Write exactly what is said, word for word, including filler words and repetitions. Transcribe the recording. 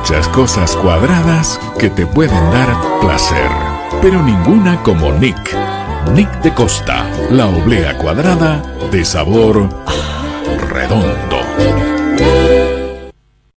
muchas cosas cuadradas que te pueden dar placer, pero ninguna como Nick. Nick de Costa, la oblea cuadrada de sabor redondo.